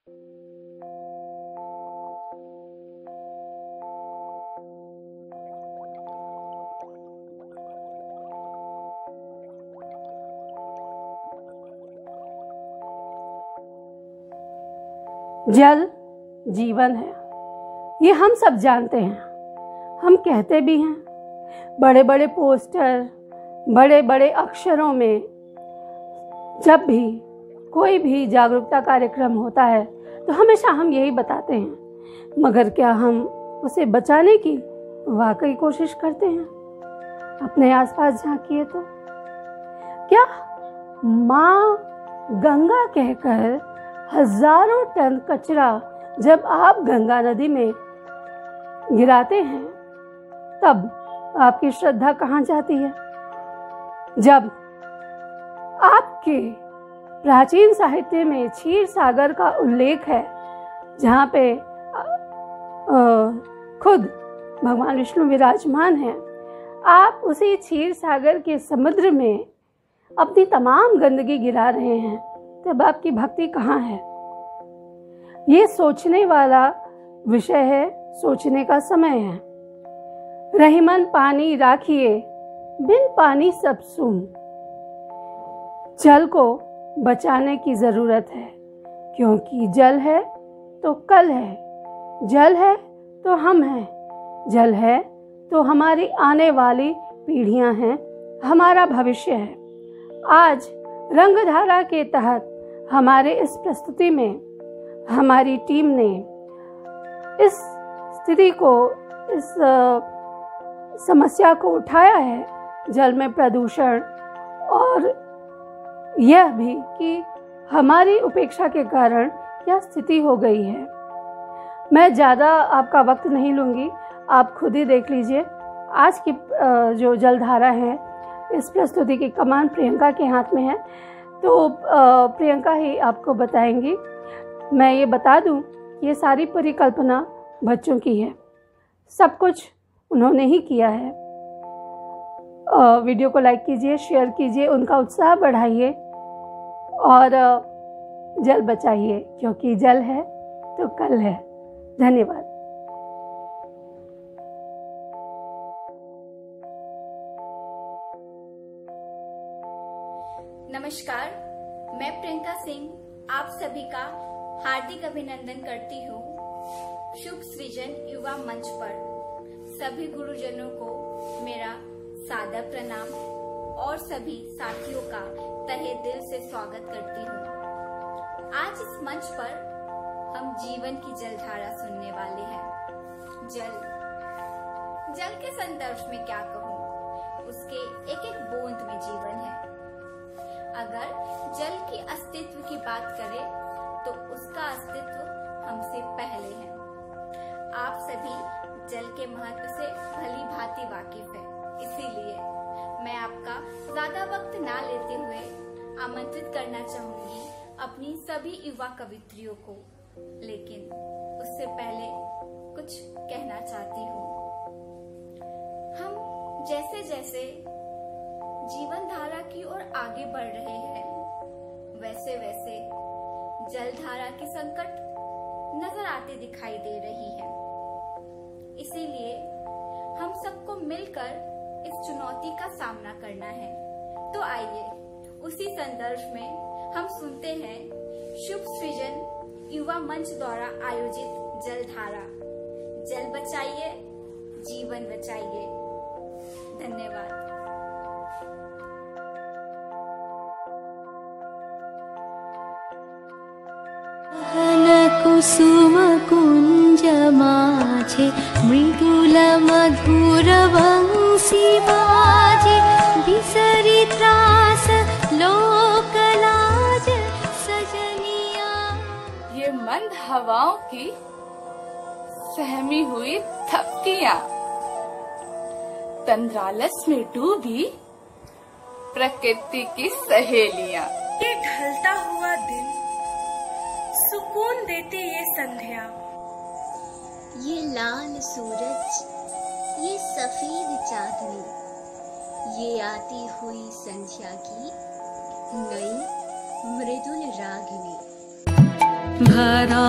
जल जीवन है, ये हम सब जानते हैं। हम कहते भी हैं, बड़े बड़े पोस्टर, बड़े बड़े अक्षरों में जब भी कोई भी जागरूकता कार्यक्रम होता है तो हमेशा हम यही बताते हैं, मगर क्या हम उसे बचाने की वाकई कोशिश करते हैं? अपने आसपास झांकिए तो क्या माँ गंगा कहकर हजारों टन कचरा जब आप गंगा नदी में गिराते हैं तब आपकी श्रद्धा कहाँ जाती है? जब आपके प्राचीन साहित्य में क्षीर सागर का उल्लेख है, जहाँ पे खुद भगवान विष्णु विराजमान हैं, आप उसी क्षीर सागर के समुद्र में अपनी तमाम गंदगी गिरा रहे हैं, तब आपकी भक्ति कहाँ है? ये सोचने वाला विषय है, सोचने का समय है। रहीमन पानी राखिए, बिन पानी सब सून। जल को बचाने की जरूरत है, क्योंकि जल है तो कल है, जल है तो हम हैं, जल है तो हमारी आने वाली पीढ़ियां हैं, हमारा भविष्य है। आज रंगधारा के तहत हमारे इस प्रस्तुति में हमारी टीम ने इस स्थिति को, इस समस्या को उठाया है, जल में प्रदूषण, और यह भी कि हमारी उपेक्षा के कारण क्या स्थिति हो गई है। मैं ज़्यादा आपका वक्त नहीं लूँगी, आप खुद ही देख लीजिए। आज की जो जलधारा है, इस प्रस्तुति की कमान प्रियंका के हाथ में है, तो प्रियंका ही आपको बताएंगी। मैं ये बता दूं, ये सारी परिकल्पना बच्चों की है, सब कुछ उन्होंने ही किया है। वीडियो को लाइक कीजिए, शेयर कीजिए, उनका उत्साह बढ़ाइए और जल बचाइए, क्योंकि जल है तो कल है। धन्यवाद। नमस्कार, मैं प्रियंका सिंह आप सभी का हार्दिक अभिनंदन करती हूँ शुभ सृजन युवा मंच पर। सभी गुरुजनों को मेरा सादर प्रणाम और सभी साथियों का तहे दिल से स्वागत करती हूँ। आज इस मंच पर हम जीवन की जलधारा सुनने वाले हैं। जल के संदर्भ में क्या कहूँ, उसके एक एक बूंद में जीवन है। अगर जल की अस्तित्व की बात करें तो उसका अस्तित्व हमसे पहले है। आप सभी जल के महत्व से भली भांति वाकिफ है, इसीलिए मैं आपका ज्यादा वक्त ना लेते हुए आमंत्रित करना चाहूंगी अपनी सभी युवा कवित्रियों को। लेकिन उससे पहले कुछ कहना चाहती हूँ। हम जैसे जैसे जीवन धारा की ओर आगे बढ़ रहे हैं, वैसे वैसे जलधारा की संकट नजर आती दिखाई दे रही है। इसीलिए हम सबको मिलकर इस चुनौती का सामना करना है। तो आइए उसी संदर्भ में हम सुनते हैं शुभ सृजन युवा मंच द्वारा आयोजित जलधारा। जल बचाइए, जीवन बचाइए। धन्यवाद। कुसुम कुंज माझे मृदुल मधुर वंशी बाजे, बिसरी त्रास लोक लाज सजनिया। ये मंद हवाओं की सहमी हुई थपकियां, तंद्रालस में डूबी प्रकृति की सहेलियां। ये ढलता हुआ दिन, सुकून देती ये संध्या, ये लाल सूरज, ये सफेद चांदनी, ये आती हुई संध्या की नई मृदुल रागिनी। भरा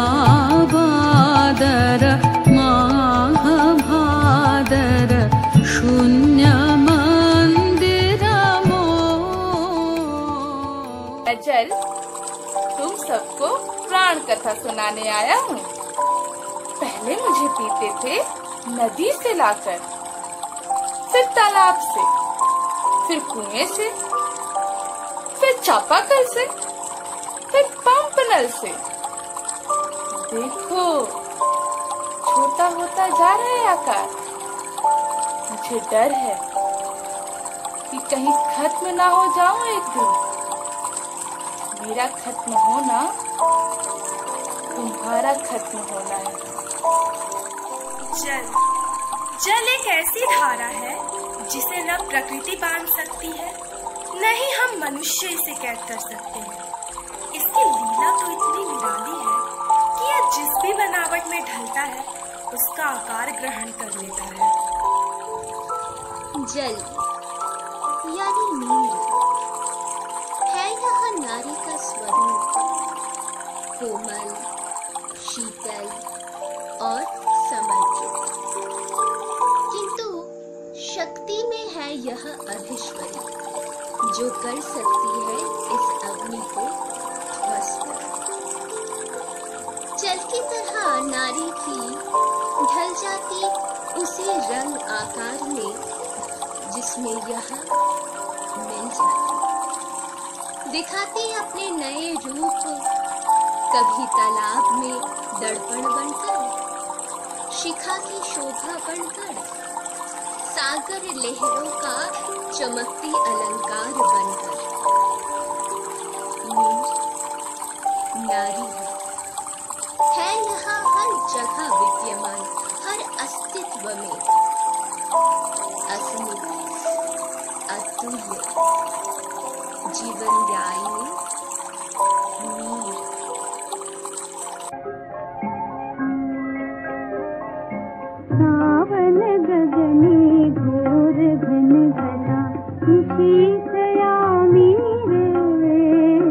बादर माह भादर शून्य मंदिर मोह। अजल, तुम सबको प्राण कथा सुनाने आया हूँ। पहले मुझे पीते थे नदी से लाकर, फिर तालाब से, फिर कुएं से, फिर चापाकल से, फिर पंप नल से। देखो, छोटा होता जा रहा है आकार। मुझे डर है कि कहीं खत्म ना हो जाऊं एक दिन। मेरा खत्म होना तुम्हारा खत्म होना है। जल जल एक ऐसी धारा है जिसे न प्रकृति बांध सकती है, न ही हम मनुष्य इसे कैद कर सकते हैं। इसकी लीला तो इतनी निराली है कि यह जिस भी बनावट में ढलता है उसका आकार ग्रहण कर लेता है। जल यानी नीर है यह नारी का स्वरूप, कोमल, शीतल और समर्पित। किंतु शक्ति में है यह अधीश्वरी, जो कर सकती है इस अग्नि को ध्वस्त। जल की तरह नारी भी ढल जाती उसी रंग आकार में जिसमें यह मिल जाती। दिखाती अपने नए रूप, कभी तालाब में दर्पण बनकर, शिखा की शोभा बनकर, सागर लहरों का चमकती अलंकार बनकर। नीर नारी है यहाँ हर जगह विद्यमान, हर अस्तित्व में अस्मित, अतुल्य, जीवनदायिनी नीर। सावन गगनी घोर घन घटा निशीथयामी रे,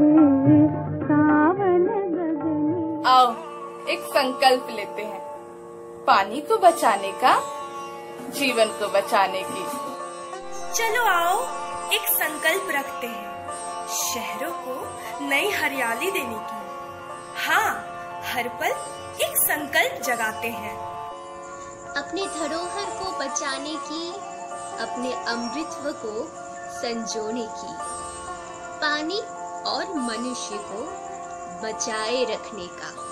सावन गगनी। आओ एक संकल्प लेते हैं, पानी को बचाने का, जीवन को बचाने की। चलो आओ एक संकल्प रखते हैं, शहरों को नई हरियाली देने की। हाँ, हर पल एक संकल्प जगाते हैं। अपने धरोहर को बचाने की, अपने अमृतत्व को संजोने की, पानी और मनुष्य को बचाए रखने का।